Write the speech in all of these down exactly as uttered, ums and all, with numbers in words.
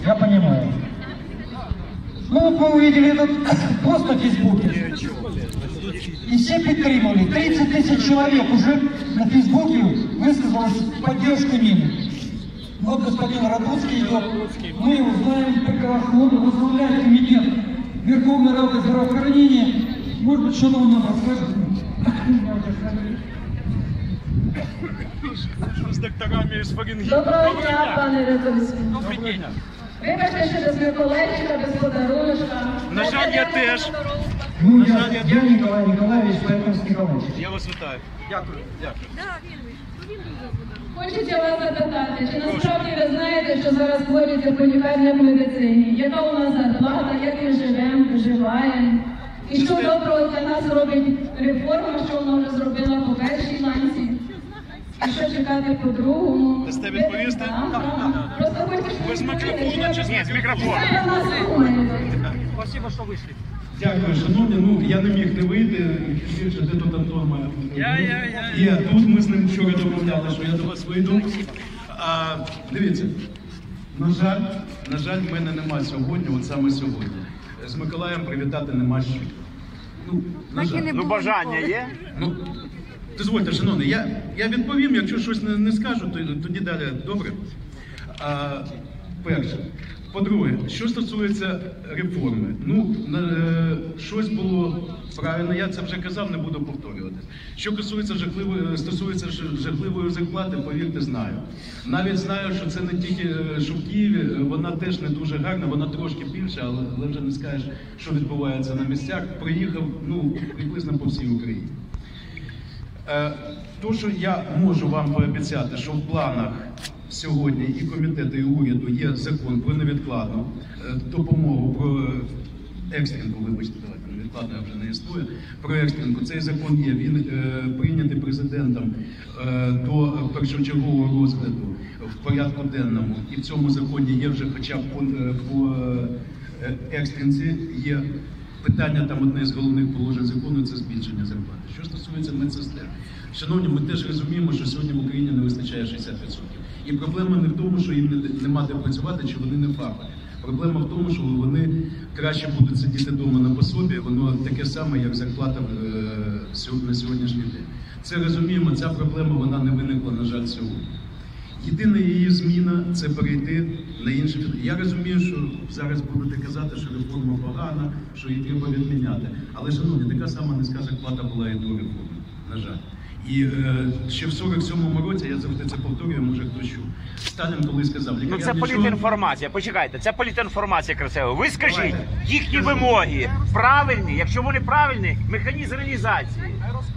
я понимаю. Ну вот мы увидели этот пост на Фейсбуке, и все підтримали. тридцать тысяч человек уже на Фейсбуке высказалось в поддержку Нины. Вот господин Радуцкий идет, мы его знаем прекрасно, он возглавляет комитет Верховной Рады здравоохранения. Может быть, что-то он нам расскажет. З докторами з Фарінгії. Доброго дня, пане Радуцький. Добрий день. Вибачте, що без Миколаївчика, без подаруночка. На жаль, я теж. Ну, я, я Николай Николаевич, Поэтовский Николаевич. Я вас вітаю. Дякую. Дякую. Хочеться вас запитати, чи насправді ви знаєте, що зараз твориться по лікарнях в медицині? Яка у нас зарплата, як ми живемо, виживаємо? І що доброго для нас робить реформа, що вона вже зробила по першій ланці? І що чекати по другому? Дасте відповісти? Так, так. Просто хочеш... Без мікрофону чи з мікрофону? Спасибо, що вийшли. Дякую, шановні. Ну, я не міг не вийти, і більше, де тут Антон має бути. Я, я, я. Є, тут ми з ним вчора домовляли, що я до вас вийду. А, дивіться, на жаль, на жаль, в мене нема сьогодні, от саме сьогодні. З Миколаєм привітати нема що. Ну, на жаль. Ну, бажання є? Ну, дозвольте, шановний, я, я відповім, якщо щось не, не скажу, то тоді далі добре. А, перше. По-друге, що стосується реформи, ну, е, щось було правильно, я це вже казав, не буду повторювати. Що стосується жахливої, стосується жахливої зарплати, повірте, знаю. Навіть знаю, що це не тільки, що в Києві, вона теж не дуже гарна, вона трошки більша, але, але вже не скажеш, що відбувається на місцях. Приїхав, ну, приблизно по всій Україні. Е, то, що я можу вам пообіцяти, що в планах сьогодні і комітету, і уряду є закон про невідкладну допомогу, про екстренку, вибачте, давайте, невідкладна вже не існує, про екстренку. Цей закон є, він е, прийнятий президентом е, до першочергового розгляду в порядку денному. І в цьому законі є вже хоча б по, по е, екстренці, є питання, там одне з головних положень закону – це збільшення зарплати. Що стосується медсестер. Шановні, ми теж розуміємо, що сьогодні в Україні не вистачає шістдесят відсотків. І проблема не в тому, що їм нема де працювати, чи вони не фахові. Проблема в тому, що вони краще будуть сидіти вдома на пособі, воно таке саме, як зарплата на сьогоднішній день. Це розуміємо, ця проблема, вона не виникла, на жаль, сьогодні. Єдина її зміна – це перейти на інші. Я розумію, що зараз будете казати, що реформа погана, що її треба відміняти. Але, шановні, така сама низька зарплата була і до реформи, на жаль. І е, ще в сорок сьомому році, я завжди це повторюю, може хто що, Сталін колись сказав... Ну це нічого... політінформація, почекайте, це політінформація красива. Ви скажіть, їхні вимоги правильні, якщо вони правильні, механізм реалізації.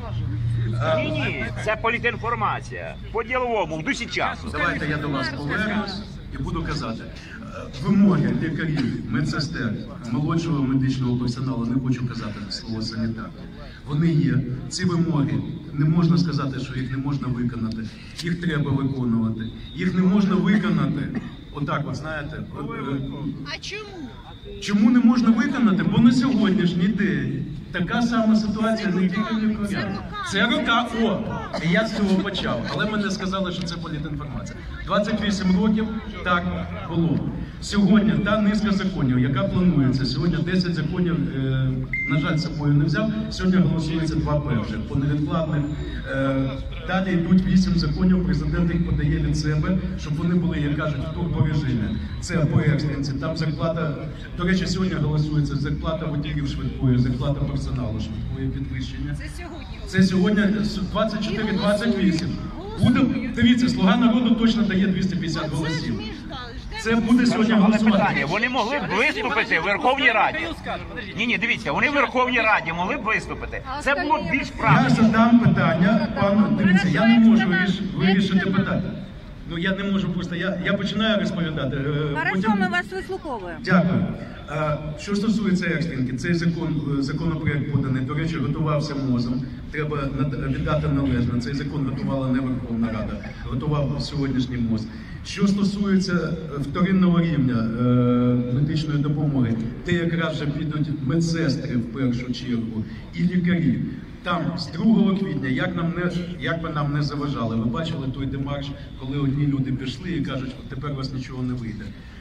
Ні, ні, це політінформація, по-діловому, в дусі часу. Давайте я до вас повернусь і буду казати. Вимоги лікарів, медсестер, молодшого медичного персоналу, не хочу казати слово санітар, вони є. Ці вимоги, не можна сказати, що їх не можна виконати. Їх треба виконувати. Їх не можна виконати. Отак от, знаєте. А чому? Чому не можна виконати? Бо на сьогоднішній день така сама ситуація не тільки в лікарях. Це рука, о, і я з цього почав. Але мене сказали, що це політінформація. двадцять вісім років так було. Сьогодні та низка законів, яка планується, сьогодні десять законів, е, на жаль, з собою не взяв, сьогодні голосується два перших, по невідкладних. Е, далі йдуть вісім законів, президент їх подає від себе, щоб вони були, як кажуть, в турборежимі. Це по екстренці, там зарплата, до речі, сьогодні голосується зарплата водіїв швидкої, зарплата персоналу швидкої, підвищення. Це сьогодні? Це сьогодні двадцять чотири двадцять вісім. Буде, дивіться, Слуга народу точно дає двісті п'ятдесят голосів. Це буде сьогодні голосування. Вони могли б виступити в Верховній Раді. Ні, ні, дивіться, вони в Верховній Раді могли б виступити. Це було б більш Я правильно. задам питання, пану, дивіться, я не можу вирішити питання. Ну я не можу просто, я, я починаю розповідати. Хорошо, ми вас вислуховуємо. Дякую. Що стосується екстренки, цей закон, законопроект поданий, до речі, готувався МОЗом, треба віддати належно, цей закон готувала не Верховна Рада, готував сьогоднішній МОЗ. Що стосується вторинного рівня медичної допомоги, де якраз вже підуть медсестри в першу чергу і лікарі. Там з другого квітня, як, нам не, як би нам не заважали, ви бачили той демарш, коли одні люди пішли і кажуть, тепер у вас нічого не вийде.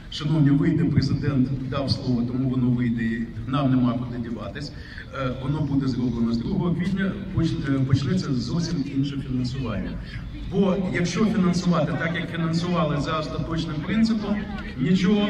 Шановні, вийде президент, дав слово, тому воно вийде, і нам нема куди діватись. Е, Воно буде зроблено з другого квітня, поч- е, почнеться зовсім інше фінансування. Бо якщо фінансувати так, як фінансували за остаточним принципом, нічого,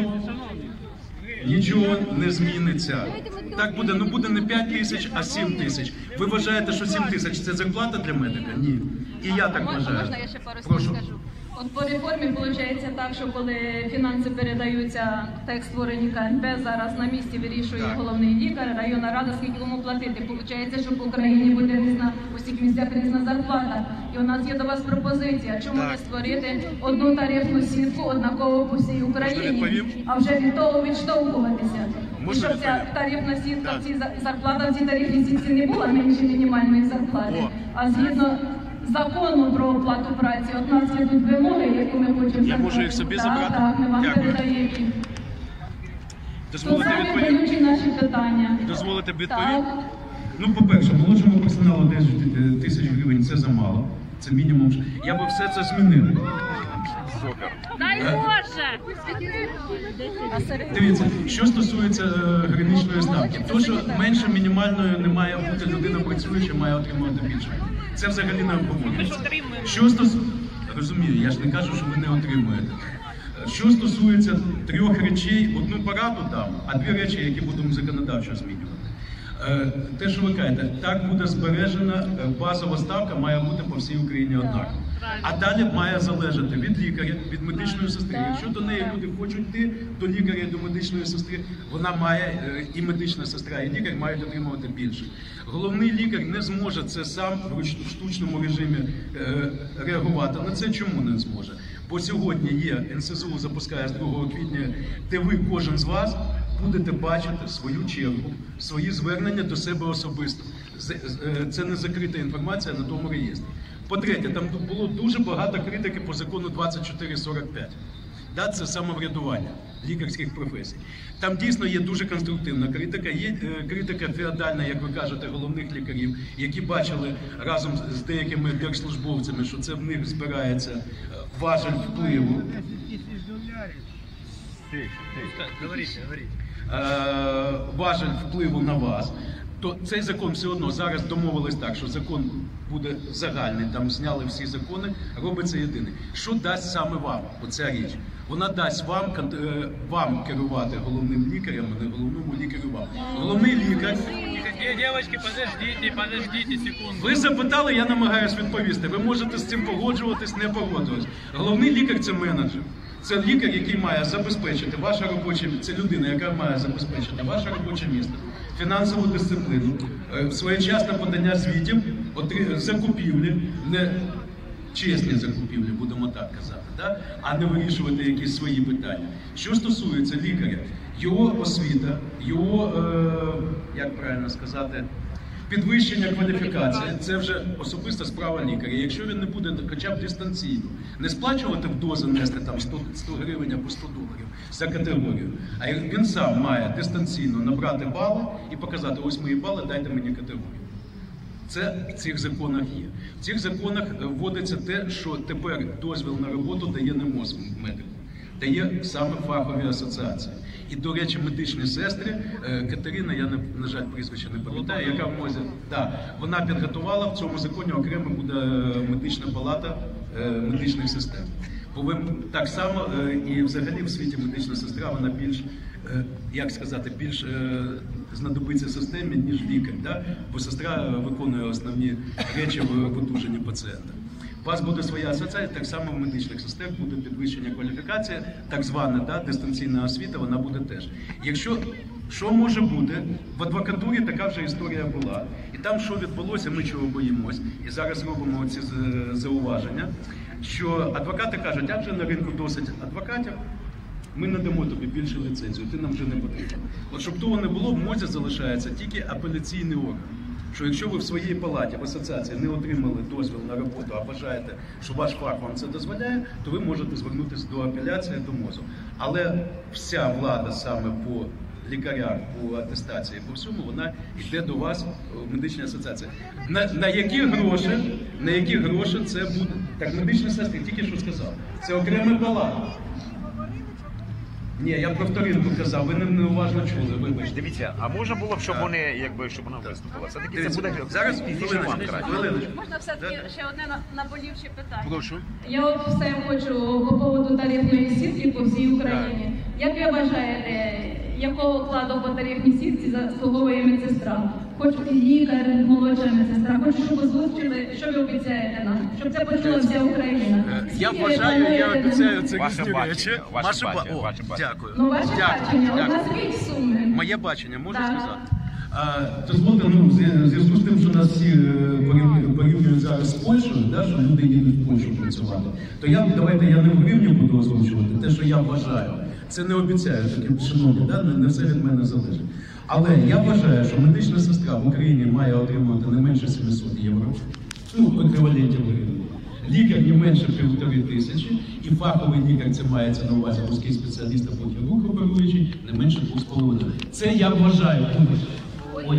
нічого не зміниться. Так буде, ну буде не п'ять тисяч, а сім тисяч. Ви вважаєте, що сім тисяч – це зарплата для медика? Ні. І я так вважаю. Можна я ще пару слів Прошу. скажу? От по реформі виходить так, що коли фінанси передаються, так як створені К Н П, зараз на місці вирішує Так. головний лікар, районна рада, скільки йому платити. Виходить, що по Україні буде різна, у всіх місцях різна зарплата. І у нас є до вас пропозиція, чому не створити одну тарифну сітку однаково по всій Україні, відповім? а вже від того відштовхуватися. І Можна щоб ця відповім? тарифна сітка, Так. в цій за- зарплата в цій тарифній сітці не була менше мінімальної зарплати, О. а згідно закону про оплату праці, от у нас є тут вимоги, які ми хочемо. Я можу їх собі Так, забрати? Так, ми вам Дякую. передаємо їх. То Дозволите самі відповім? болючі наші питання. Дозволите відповім? Так. Ну, по-перше, молодшому персоналу десять тисяч гривень – це замало. Це мінімум. Я би все це змінив. Дай Боже! Дивіться, що стосується е, граничної ставки, то, що менше мінімальної не має бути, людина працююча, має отримувати більше. Це взагалі не обговорюється. Що стосується... Розумію, я ж не кажу, що ви не отримуєте. Що стосується трьох речей, одну пораду дам, а дві речі, які будемо законодавчо змінювати. Е, Те, що ви кажете, так буде збережена е, базова ставка, має бути по всій Україні однаково. А далі має залежати від лікаря, від медичної сестри. Якщо до неї люди хочуть йти, до лікаря і до медичної сестри, вона має, е, і медична сестра, і лікар мають отримувати більше. Головний лікар не зможе це сам в руч- в штучному режимі е, реагувати на це. Чому не зможе? Бо сьогодні є, Н С З У запускає з другого квітня, де ви, кожен з вас, будете бачити свою чергу, свої звернення до себе особисто. З- з- е, Це не закрита інформація на тому реєстрі. По-третє, там було дуже багато критики по закону двадцять чотири сорок п'ять. Да, це самоврядування лікарських професій. Там дійсно є дуже конструктивна критика, є е, критика феодальна, як ви кажете, головних лікарів, які бачили разом з деякими держслужбовцями, що це в них збирається е, важель впливу. Е, важель впливу на вас, то цей закон все одно зараз домовились так, що закон буде загальний, там зняли всі закони, робиться єдиний. Що дасть саме вам оця річ? Вона дасть вам, кон- е, вам керувати головним лікарем, а не головному лікарю вам. Головний лікар... Девочки, подождите, подождите секунду. Ви запитали, я намагаюсь відповісти. Ви можете з цим погоджуватись, не погоджуватись. Головний лікар – це менеджер. Це лікар, який має забезпечити ваше робоче місце. Це людина, яка має забезпечити ваше робоче місце, фінансову дисципліну, е, своєчасне подання звітів, отри- закупівлі, не чесні закупівлі, будемо так казати, да? А не вирішувати якісь свої питання. Що стосується лікаря, його освіта, його, е, як правильно сказати, підвищення кваліфікації – це вже особиста справа лікаря. Якщо він не буде хоча б дистанційно не сплачувати в дози, нести там сто, сто гривень або сто доларів за категорію, а він сам має дистанційно набрати бали і показати, ось мої бали, дайте мені категорію. Це в цих законах є. В цих законах вводиться те, що тепер дозвіл на роботу дає не МОЗ медику, дає саме фахові асоціації. І, до речі, медичні сестри, е, Катерина, я, на, на жаль, прізвище не пам'ятаю, яка в МОЗі, да, вона підготувала, в цьому законі окремо буде медична палата е, медичних сестер. Бо ви так само, е, і взагалі в світі медична сестра, вона більш, е, як сказати, більш е, знадобиться системі, ніж лікар, да? Бо сестра виконує основні речі в одужанні пацієнта. У вас буде своя асоціація, так само в медичних сестер буде підвищення кваліфікації, так звана, да, дистанційна освіта, вона буде теж. Якщо, що може бути, в адвокатурі така вже історія була. І там, що відбулося, ми чого боїмось, і зараз робимо ці зауваження, що адвокати кажуть, а вже на ринку досить адвокатів, ми надамо тобі більше ліцензію, ти нам вже не потрібен. От щоб того не було, в МОЗі залишається тільки апеляційний орган. Що якщо ви в своїй палаті, в асоціації не отримали дозвіл на роботу, а вважаєте, що ваш фах вам це дозволяє, то ви можете звернутися до апеляції, до МОЗу. Але вся влада саме по лікарях, по атестації, по всьому, вона йде до вас в медичній асоціації. На, на які гроші, на які гроші це буде? Так, медичні сестри тільки що сказав. Це окремий палат. Ні, я про вторинку казав, ви не неуважно чули, вибачте. Дивіться, а можна було б, щоб вони, якби, щоб вона виступила? Все-таки це Дивіться, буде зараз фізично вам краще. хвилиночку. Можна все-таки ще одне на- наболівче питання? Прошу. Я от все хочу по поводу тарифної сітки по всій Україні. Як ви вважаєте, якого вкладу по тарифній сітці заслуговує медсестра? Хочу лікар, молодша медсестра. Хочу, щоб озвучили, що ви обіцяєте нам, щоб це почула вся Україна. Я Скільки ви вважаю, я плануєте обіцяю, це Ваше різні бачення, речі. ваше ба- бачення, О, ваше бачення. Дякую. Ну, ваше Дякую, бачення, от дякую. назвіть суми. Моє бачення, можу Так. сказати? А, дозвольте, ну, в зв'язку з тим, що нас всі е, порівнюють порівнюють зараз з Польщею, да, що люди їдуть в Польщу працювати, то я, давайте я не в гривні буду озвучувати, те, що я вважаю. Це не обіцяю, таке, шановні, да, не, не все від мене залежить. Але я вважаю, що медична сестра в Україні має отримувати не менше сімсот євро, ну, в еквіваленті в гривні. Лікар не менше півтори тисячі, і фаховий лікар, це мається на увазі вузький спеціаліст або хірург оперуючий, не менше двох з половиною. Це я вважаю. Ой,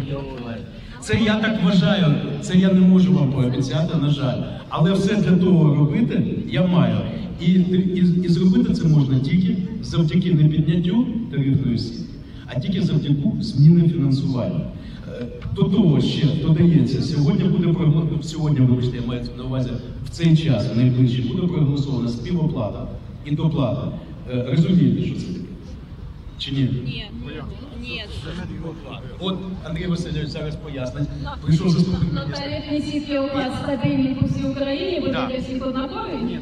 це я так вважаю, це я не можу вам пообіцяти, на жаль. Але все для того робити я маю. І, і, і зробити це можна тільки завдяки не підняттю тарифної сітки, а тільки завдяки зміни фінансування. До того ще додається, сьогодні буде проголосовано, сьогодні, вибачте, я маю на увазі, в цей час, найближчий, буде проголосована співоплата і доплата. Розумієте, що це таке? Чи ні? Ні. Ні. От Андрій Васильович зараз пояснить. Прийшов заступник Ну, міністра. тарифні сітки у вас стабільні по всій Україні, будуть Так. для всіх однакові?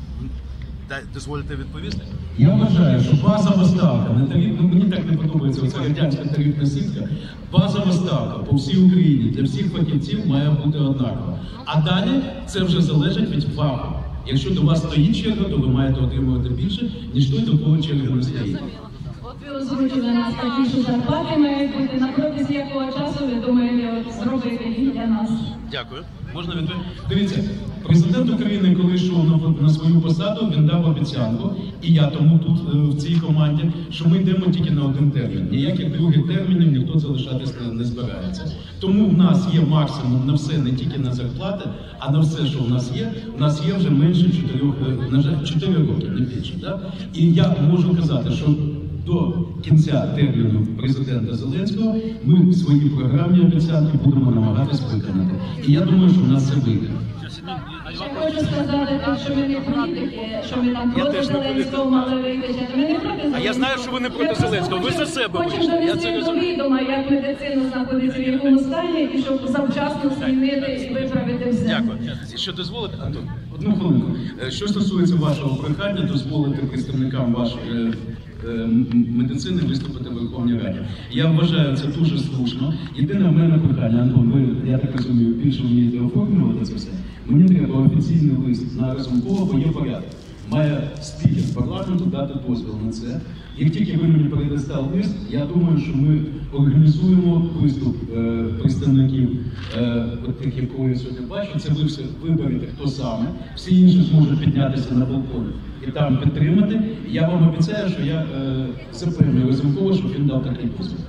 Дозволите відповісти? Я вважаю, що базова ставка, не тариф, ну, мені так не подобається оця радянська тарифна сітка, базова ставка по всій Україні для всіх фахівців має бути однакова. А далі це вже залежить від фаху. Якщо до вас стоїть черга, то ви маєте отримувати більше, ніж той, до кого черга не стоїть. От ви озвучили нас такі, що зарплати мають бути, на протязі якого часу ви думаєте от зробити їх для нас? Дякую. Можна відповісти? Дивіться, президент України, коли йшов на, на свою посаду, він дав обіцянку, і я тому тут, е, в цій команді, що ми йдемо тільки на один термін. Ніяких других термінів ніхто залишатись не, не збирається. Тому в нас є максимум на все, не тільки на зарплати, а на все, що в нас є. У нас є вже менше чотирьох, е, на жаль, чотири роки, не більше. Да? І я можу казати, що до кінця терміну президента Зеленського ми свої програмні обіцянки будемо намагатись виконати. І я думаю, що в нас це вийде. Ще хочу сказати, тут, що ми не політики, що ми там проти Зеленського мали виключити. Ми не проти Зеленського. А я знаю, що ви не проти Ми просто Зеленського, ви за хочемо- себе Хочемо вийшли, я це донести до розумію. відома, як медицина знаходиться в якому стані, і щоб завчасно змінити і виправити все. Дякую. Що дозволите, Антон? Одну хвилинку. Е, Що стосується вашого прохання, дозволити представникам вашої е, е, м- медицини виступити в Верховній Раді. Я вважаю це дуже слушно. Єдине в мене прохання, Антон, ви, я так розумію, більше вмієте оформлювати це все. Мені треба офіційний лист на Разумкова, бо є порядок. Має спікер парламенту дати дозвіл на це. Як тільки ви мені передасте лист, я думаю, що ми організуємо виступ е, представників, е, от тих, якого я сьогодні бачу. Це ви все виберете, хто саме. Всі інші зможуть піднятися на балкон і там підтримати. Я вам обіцяю, що я е, запевню Разумкова, щоб він дав такий дозвіл.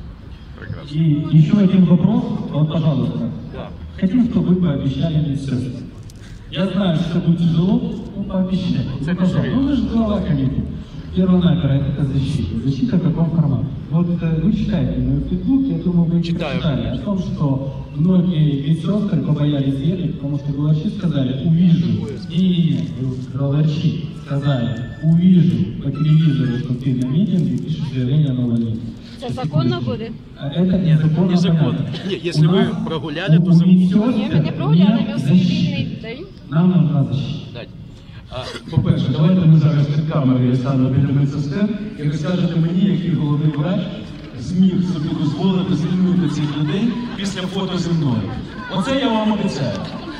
И еще один вопрос, вот, пожалуйста. Хотим, чтобы вы пообещали медсестрам. Я знаю, что это будет тяжело, но пообещайте. Ну, пожалуйста. Ну, вы же глава комиссии. Первонаперво это защита. Защита в каком формате? Вот э, вы читаете мой фейсбук, я думаю, вы Читаю, прочитали конечно. о том, что многие медсестры побоялись ехать, потому что главврачи сказали, увижу. Не-не-не, главврачи сказали, увижу по телевизору, что ты на митинге пишешь заявление на увольнение. Це законно буде? Это незаконно. Незаконно. понятно. Не, если У вы нас прогуляли, то у законно. медсестер Ні, ми не прогуляли, ми у свій защита. вільний день. Нам нужна защита. Дайте. А, По-перше, давайте ми зараз під камерою я стану біля медсестер і ви скажете мені, який головний врач зміг собі дозволити звільнити цих людей після фото зі мною. Оце я вам обіцяю.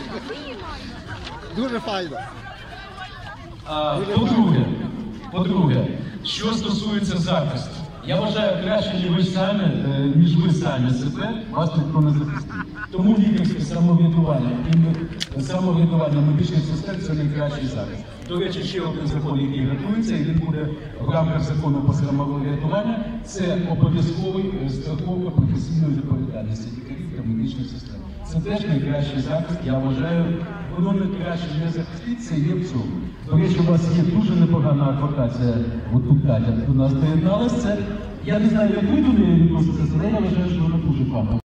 Дуже файно. А, По-друге, по-друге, що стосується захисту, я вважаю краще, ніж ви самі, е, ніж ви самі себе, вас ніхто не захистить. Тому лікарське самоврятування і ми- самоврятування медичних сестер – це найкращий захист. До речі, ще один закон, який готується, і він буде в рамках закону про самоврятування, це обов'язковий е, страховка професійної відповідальності лікарів та медичних сестер. Це теж найкращий захист, я вважаю, воно не краще не захистить, це є в цьому. До речі, у вас є дуже непогана адвокація, от тут Катя до нас доєдналася. Я не знаю, як ви до неї відноситеся, але я вважаю, що вона дуже погана.